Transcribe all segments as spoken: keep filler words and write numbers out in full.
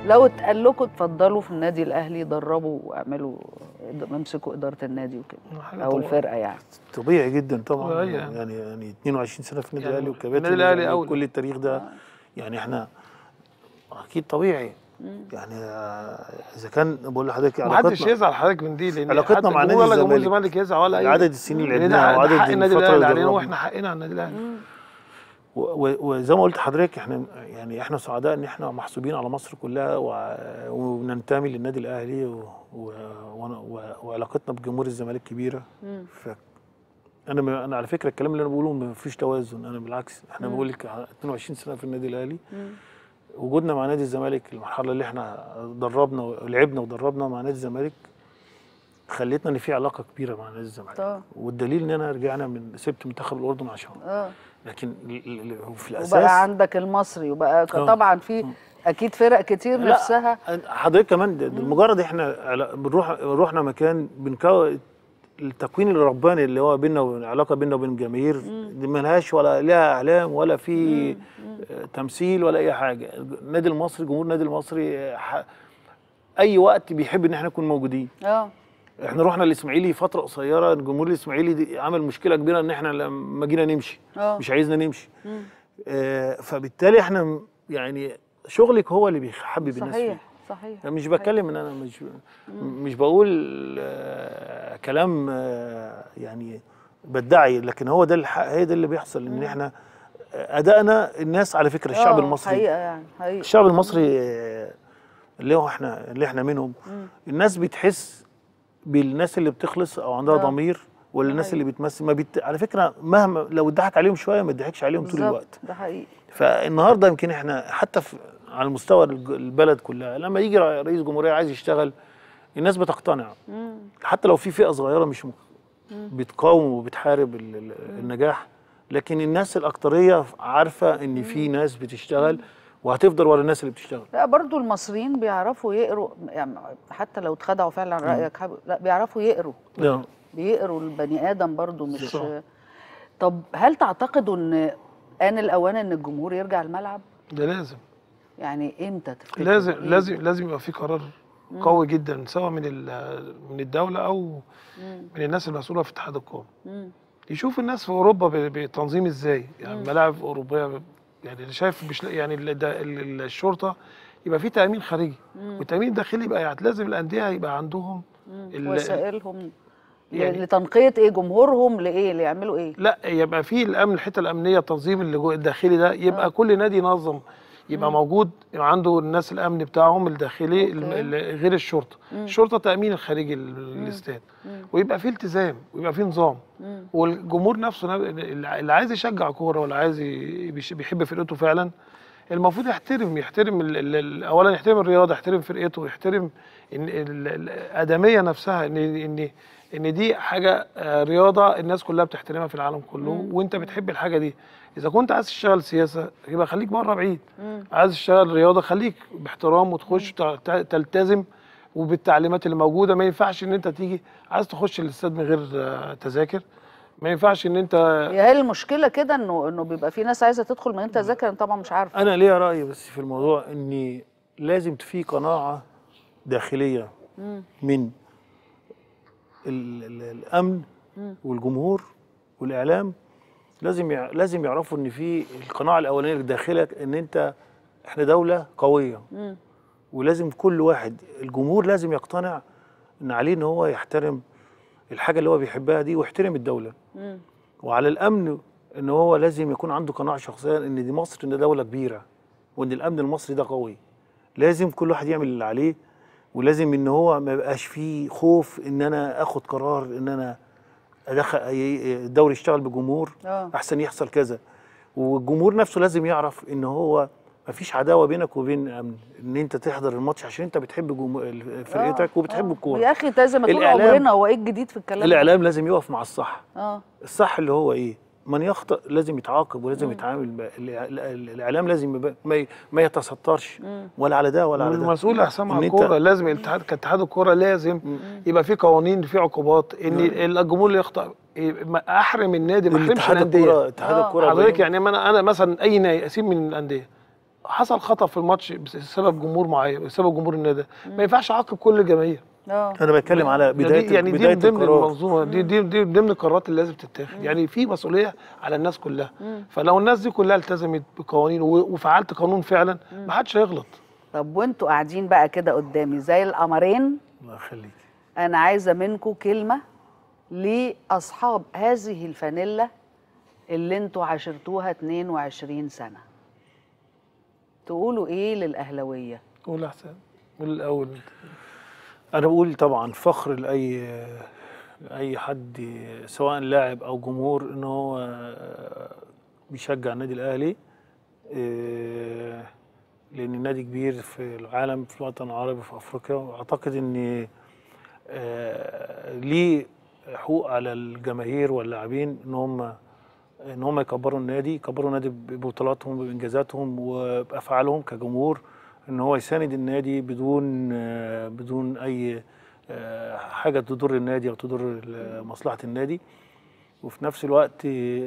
لو اتقال لكم اتفضلوا في النادي الاهلي دربوا واعملوا امسكوا اداره النادي وكده او الفرقه يعني طبيعي جدا طبعا يعني يعني يعني اتنين وعشرين سنه في النادي الاهلي يعني وكباتن النادي الاهلي اول كل التاريخ ده. يعني احنا اكيد طبيعي. يعني اذا كان بقول لحضرتك علاقتنا محدش يزعل حضرتك من دي، لان علاقتنا مع نادي الزمالك ولا جمهور الزمالك يزعل ولا اي عدد السنين اللي لعبناها وعدد النادي الاهلي علينا واحنا حقنا على النادي الاهلي. وزي ما قلت لحضرتك احنا يعني احنا سعداء ان احنا محسوبين على مصر كلها وننتمي للنادي الاهلي وعلاقتنا بجمهور الزمالك كبيره. ف انا انا على فكره الكلام اللي انا بقوله ما فيش توازن، انا بالعكس احنا بقول لك اتنين وعشرين سنه في النادي الاهلي. وجودنا مع نادي الزمالك المرحله اللي احنا دربنا ولعبنا ودربنا مع نادي الزمالك خلتنا ان في علاقه كبيره مع نادي الزمالك. طبعا. والدليل ان انا رجعنا من سبت منتخب الاردن عشان اه لكن في الاساس وبقى عندك المصري وبقى أوه. طبعا في اكيد فرق كتير نفسها. حضرتك كمان مجرد احنا بنروح رحنا مكان بنكون التكوين الرباني اللي هو بيننا وعلاقه بيننا وبين الجماهير دي ملهاش ولا لها اعلام ولا في تمثيل ولا اي حاجه. النادي المصري جمهور النادي المصري اي وقت بيحب ان احنا نكون موجودين. اه احنا رحنا الاسماعيلي فتره قصيره، الجمهور الاسماعيلي عمل مشكله كبيره ان احنا لما جينا نمشي أوه. مش عايزنا نمشي. آه فبالتالي احنا يعني شغلك هو اللي بيحبب الناس فيه. صحيح صحيح. مش بتكلم ان انا مش مم. مش بقول آه كلام آه يعني بدعي، لكن هو ده الحق، هي ده اللي بيحصل ان احنا ادائنا الناس على فكره الشعب المصري حقيقه يعني حقيقه الشعب المصري آه اللي هو احنا اللي احنا منهم مم. الناس بتحس بالناس اللي بتخلص او عندها ضمير ولا الناس اللي بتمثل ما بيت... على فكره مهما لو اتضحك عليهم شويه ما اتضحكش عليهم طول الوقت. ده حقيقي. فالنهارده يمكن احنا حتى في على مستوى البلد كلها لما يجي رئيس جمهوريه عايز يشتغل الناس بتقتنع. مم. حتى لو في فئه صغيره مش م... بتقاوم وبتحارب ال... النجاح، لكن الناس الاكتريه عارفه ان في ناس بتشتغل وهتفضل ورا الناس اللي بتشتغل. لا برضو المصريين بيعرفوا يقروا يعني حتى لو اتخدعوا فعلا رايك حب... لا بيعرفوا يقروا. لا بيقروا البني ادم برضو مش صح. طب هل تعتقدوا ان آن الاوان ان الجمهور يرجع الملعب؟ ده لازم. يعني امتى تفتكر؟ لازم إيه؟ لازم لازم يبقى في قرار مم. قوي جدا سواء من من الدوله او مم. من الناس المسؤوله في اتحاد الكوره. يشوف الناس في اوروبا بتنظيم ازاي، يعني ملاعب اوروبيه يعني اللي شايف مش يعني الشرطه يبقى في تامين خارجي والتامين الداخلي يبقى يعني لازم الانديه يبقى عندهم وسائلهم يعني لتنقيه ايه جمهورهم لايه اللي يعملوا ايه. لا يبقى في الامن الحته الامنيه التنظيم اللي جوه الداخلي ده يبقى آه. كل نادي ينظم يبقى مم. موجود يبقى عنده الناس الامن بتاعهم الداخلي غير الشرطه. مم. الشرطه تامين الخارجي الاستاد ويبقى في التزام ويبقى في نظام. مم. والجمهور نفسه اللي عايز يشجع كوره ولا عايز بيحب فرقته فعلا المفروض يحترم يحترم اولا يحترم الرياضه يحترم فرقته يحترم الادميه نفسها ان ان ان دي حاجه رياضه الناس كلها بتحترمها في العالم كله. مم. وانت بتحب الحاجه دي. اذا كنت عايز تشتغل سياسه يبقى خليك بره بعيد. مم. عايز تشتغل رياضه خليك باحترام وتخش تلتزم وبالتعليمات اللي موجوده. ما ينفعش ان انت تيجي عايز تخش الاستاد من غير تذاكر، ما ينفعش ان انت هي المشكله كده انه انه بيبقى في ناس عايزه تدخل من غير تذاكر. انا طبعا مش عارفه. انا ليا راي بس في الموضوع ان لازم في قناعه داخليه مم. من ال ال الامن مم. والجمهور والاعلام لازم يع... لازم يعرفوا ان في القناعه الاولانيه اللي داخلك ان انت احنا دوله قويه. مم. ولازم كل واحد الجمهور لازم يقتنع ان عليه ان هو يحترم الحاجه اللي هو بيحبها دي ويحترم الدوله. مم. وعلى الامن ان هو لازم يكون عنده قناعه شخصيه ان دي مصر ان دوله كبيره وان الامن المصري ده قوي. لازم كل واحد يعمل اللي عليه ولازم ان هو ما يبقاش فيه خوف ان انا اخد قرار ان انا ادخل الدوري يشتغل بجمهور أوه. احسن يحصل كذا. والجمهور نفسه لازم يعرف ان هو ما فيش عداوه بينك وبين امن ان انت تحضر الماتش عشان انت بتحب فرقتك وبتحب الكوره. يا اخي ده زي ما تقول عمرنا هو ايه الجديد في الكلام؟ الاعلام لازم يقف مع الصح. اه الصح اللي هو ايه؟ من يخطئ لازم يتعاقب ولازم مم. يتعامل. الاعلام لازم ما ما يتسترش ولا على ده ولا على ده. والمسؤول يا حسام على الكوره لازم الاتحاد كاتحاد الكوره لازم مم. يبقى في قوانين في عقوبات ان مم. الجمهور اللي يخطئ احرم النادي ما احرمش الانديه. اتحاد الكوره حضرتك يعني انا انا مثلا اي نادي اسيب من الانديه حصل خطأ في الماتش بسبب جمهور معين، بسبب جمهور النادي، ما ينفعش اعاقب كل الجماهير. اه انا بتكلم على بدايه يعني بدايه دي ضمن القرار. المنظومه، دي دي دي ضمن القرارات اللي لازم تتاخد. يعني في مسؤوليه على الناس كلها. فلو الناس دي كلها التزمت بقوانين وفعلت قانون فعلا، ما حدش هيغلط. طب وانتوا قاعدين بقى كده قدامي زي القمرين، الله يخليك، انا عايزه منكم كلمه لاصحاب هذه الفانيلا اللي انتوا عاشرتوها اتنين وعشرين سنه. تقولوا ايه للاهلاويه؟ قول احسن، قول الاول. انا بقول طبعا فخر لاي اي حد سواء لاعب او جمهور ان هو بيشجع النادي الاهلي، لان النادي كبير في العالم، في الوطن العربي، في افريقيا. واعتقد ان ليه حقوق على الجماهير واللاعبين ان هم ان هم يكبروا النادي، يكبروا النادي ببطولاتهم وبانجازاتهم وبافعالهم كجمهور، ان هو يساند النادي بدون بدون اي حاجه تضر النادي او تضر مصلحه النادي. وفي نفس الوقت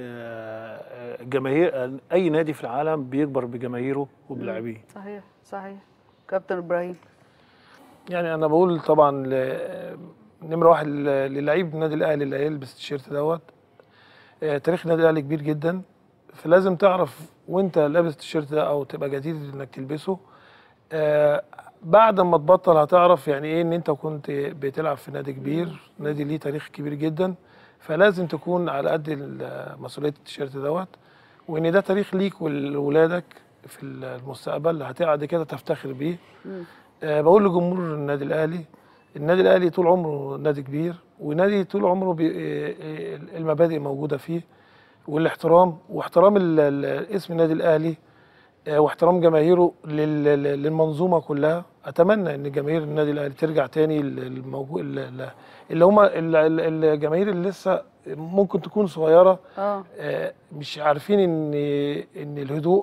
الجماهير، اي نادي في العالم بيكبر بجماهيره وبلاعبيه. صحيح صحيح. كابتن ابراهيم. يعني انا بقول طبعا نمره واحد للعيب النادي الاهلي اللي هيلبس التيشيرت دوت، تاريخ النادي الاهلي كبير جدا، فلازم تعرف وانت لابس التيشيرت ده او تبقى جديد انك تلبسه، آه بعد ما تبطل هتعرف يعني ايه ان انت كنت بتلعب في نادي كبير، نادي ليه تاريخ كبير جدا. فلازم تكون على قد مسؤوليه التيشيرت دوت، وان ده تاريخ ليك ولولادك في المستقبل، هتقعد كده تفتخر بيه. آه بقول لجمهور النادي الاهلي، النادي الاهلي طول عمره نادي كبير، ونادي طول عمره المبادئ موجوده فيه، والاحترام واحترام اسم النادي الاهلي واحترام جماهيره للمنظومه كلها. اتمنى ان جماهير النادي الاهلي ترجع تاني للموجود اللي هم الجماهير اللي لسه ممكن تكون صغيره، اه مش عارفين ان ان الهدوء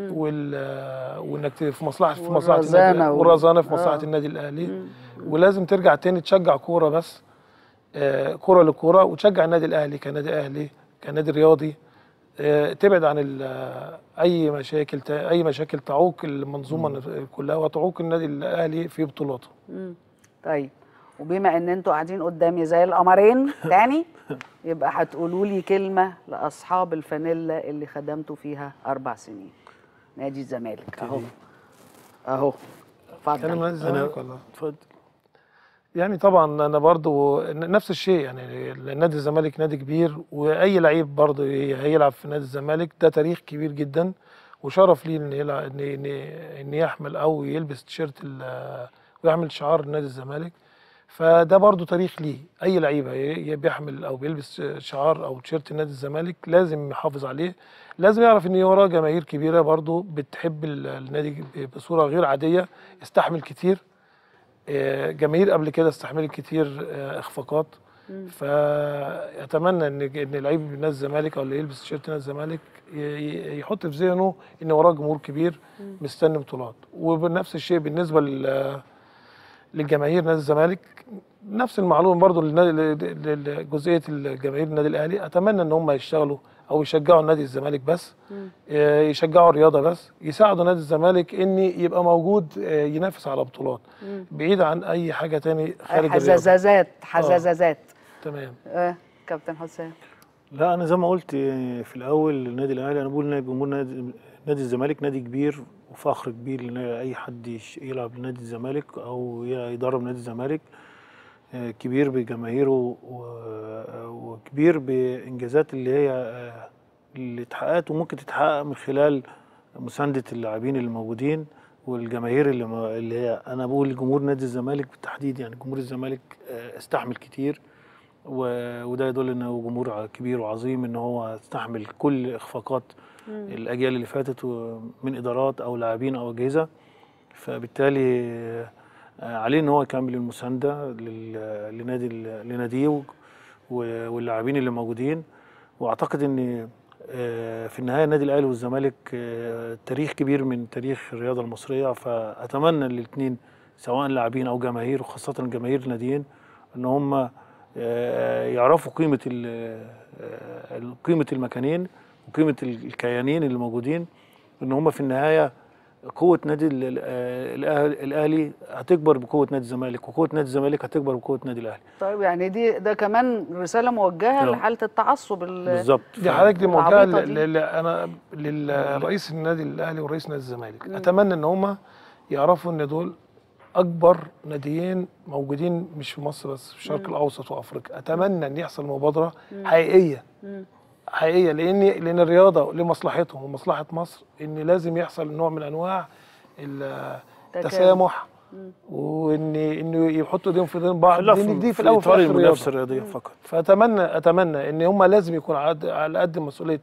وانك في مصلحه في مصلحه النادي والرزانه في مصلحه النادي الاهلي. ولازم ترجع تاني تشجع كوره، بس آه كوره للكوره، وتشجع النادي الاهلي كنادي اهلي كنادي رياضي. آه تبعد عن اي مشاكل اي مشاكل تعوق المنظومه كلها وتعوق النادي الاهلي في بطولاته. طيب، وبما ان انتوا قاعدين قدامي زي القمرين تاني، يبقى هتقولوا لي كلمه لاصحاب الفانيلا اللي خدمتوا فيها اربع سنين. نادي الزمالك اهو اهو. اتفضل. نادي الزمالك ولا اتفضل. يعني طبعا انا برضو نفس الشيء، يعني نادي الزمالك نادي كبير، واي لعيب برضو هيلعب في نادي الزمالك ده تاريخ كبير جدا، وشرف ليه ان يلعب ان ان يحمل او يلبس تيشيرت ويعمل شعار نادي الزمالك. فده برضو تاريخ ليه، اي لعيب بيحمل او بيلبس شعار او تيشيرت نادي الزمالك لازم يحافظ عليه، لازم يعرف ان وراه جماهير كبيره برضو بتحب النادي بصوره غير عاديه، استحمل كتير جماهير قبل كده، استحملت كتير اخفاقات. فاتمنى ان ان لعيب نادي الزمالك او اللي يلبس تيشيرت نادي الزمالك يحط في ذهنه ان وراه جمهور كبير مستني بطولات. وبنفس الشيء بالنسبه للجماهير نادي الزمالك، نفس المعلومه برضو لجزئيه الجماهير النادي الاهلي. اتمنى ان هم يشتغلوا او يشجعوا نادي الزمالك بس، يشجعوا الرياضه بس، يساعدوا نادي الزمالك ان يبقى موجود ينافس على بطولات بعيد عن اي حاجه تاني خارج حزازات حزازات. تمام. آه. كابتن حسام. لا انا زي ما قلت في الاول النادي الاهلي، انا بقول ان جمهور نادي نادي الزمالك نادي كبير وفخر كبير لاي حد يلعب لنادي الزمالك او يدرب نادي الزمالك. كبير بجماهيره وكبير بانجازات اللي هي اللي اتحققت وممكن تتحقق من خلال مسانده اللاعبين اللي موجودين والجماهير اللي اللي هي انا بقول جمهور نادي الزمالك بالتحديد. يعني جمهور الزمالك استحمل كتير، وده يدل انه جمهور كبير وعظيم ان هو استحمل كل اخفاقات الاجيال اللي فاتت من ادارات او لاعبين او اجهزه. فبالتالي عليه ان هو يكمل المسانده لنادي لناديه واللاعبين اللي موجودين. واعتقد ان في النهايه النادي الاهلي والزمالك تاريخ كبير من تاريخ الرياضه المصريه. فاتمنى الاثنين سواء لاعبين او جماهير، وخاصه جماهير الناديين، ان هم يعرفوا قيمه قيمه المكانين وقيمه الكيانين اللي موجودين، ان هم في النهايه قوه نادي الاهلي هتكبر بقوه نادي الزمالك، وقوه نادي الزمالك هتكبر بقوه نادي الاهلي. طيب يعني دي ده كمان رساله موجهه أوه. لحاله التعصب بالظبط. دي حضرتك دي موجهه انا للرئيس النادي الاهلي ورئيس نادي الزمالك. اتمنى ان هم يعرفوا ان دول اكبر ناديين موجودين مش في مصر بس، في الشرق الاوسط وافريقيا. اتمنى ان يحصل مبادره حقيقيه حقيقيه لان لان الرياضه لمصلحتهم ومصلحه مصر، ان لازم يحصل نوع من انواع التسامح، وان انه يحطوا ايديهم في ايدين بعض، لان دي في الاول وفي الاخر المنافسه الرياضيه فقط. فاتمنى اتمنى ان هم لازم يكون على قد مسؤوليه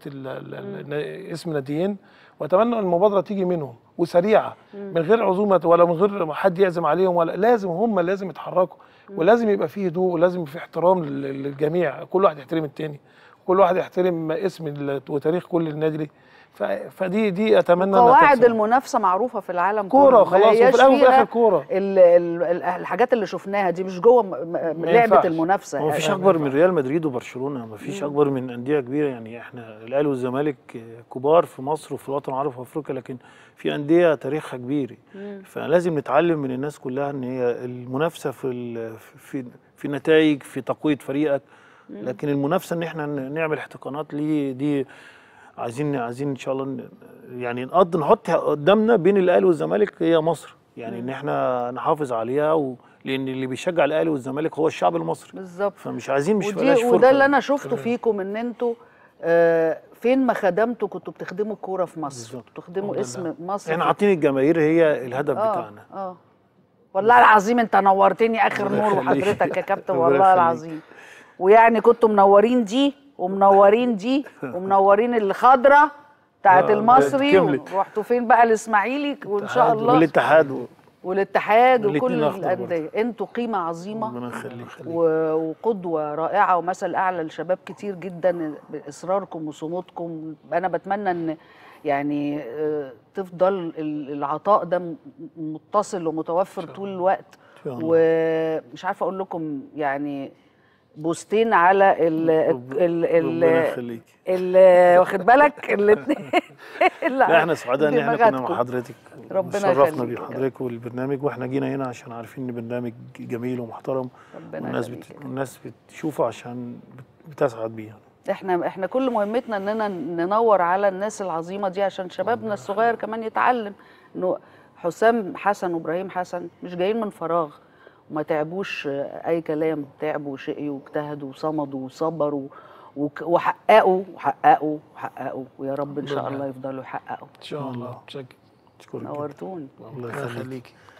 اسم ناديين، واتمنى ان المبادره تيجي منهم وسريعه من غير عزومه ولا من غير حد يعزم عليهم، ولا لازم هم لازم يتحركوا، ولازم يبقى فيه هدوء، ولازم يبقى فيه احترام للجميع، كل واحد يحترم التاني، كل واحد يحترم اسم وتاريخ كل النادي دي. فدي دي اتمنى قواعد المنافسه معروفه في العالم كله، كوره خلاص، وفي الاول وفي الاخر كوره. الحاجات اللي شفناها دي مش جوه لعبه المنافسه. ما فيش اكبر من ريال مدريد وبرشلونه، ما فيش اكبر من انديه كبيره. يعني احنا الاهلي والزمالك كبار في مصر وفي الوطن العربي وفي افريقيا، لكن في انديه تاريخها كبير. فلازم نتعلم من الناس كلها ان هي المنافسه في في في نتائج، في تقويه فريقك، لكن المنافسه ان احنا نعمل احتقانات ليه دي عايزين عايزين ان شاء الله يعني نقضي نحط قدامنا بين الاهلي والزمالك هي مصر، يعني ان احنا نحافظ عليها، و لان اللي بيشجع الاهلي والزمالك هو الشعب المصري بالظبط. فمش عايزين مش بلاش فرقه. وده اللي انا شفته فيكم، ان انتوا آه فين ما خدمتوا كنتوا بتخدموا الكوره في مصر، بتخدموا اسم مصر. احنا عاطين الجماهير هي الهدف آه بتاعنا. اه والله العظيم انت نورتني اخر نور، وحضرتك يا كابتن والله العظيم. ويعني كنتوا منورين دي ومنورين دي ومنورين الخضره بتاعت المصري، ورحتوا فين بقى الاسماعيلي وان شاء الله والاتحاد و... والاتحاد وكل الانديه. انتوا قيمه عظيمه، ربنا يخليك، وقدوه رائعه ومثل اعلى لشباب كتير جدا باصراركم وصمودكم. انا بتمنى ان يعني تفضل العطاء ده متصل ومتوفر طول الوقت. ومش عارفه اقول لكم يعني بوستين على ال ال ال ال واخد بالك الاثنين. لا احنا سعداء ان احنا كنا مع حضرتك، ربنا شرفنا بحضرتك والبرنامج، واحنا جينا هنا عشان عارفين ان برنامج جميل ومحترم، والناس بت... والناس بتشوفه عشان بتسعد بيه. احنا احنا كل مهمتنا اننا ننور على الناس العظيمه دي عشان شبابنا الصغير كمان يتعلم انه حسام حسن وابراهيم حسن مش جايين من فراغ، وما تعبوش اي كلام، تعبوا وشقيوا واجتهدوا وصمدوا وصبروا وحققوا وحققوا وحققوا، ويا رب ان شاء الله يفضلوا يحققوا ان شاء الله. نورتوني. الله يخليكي.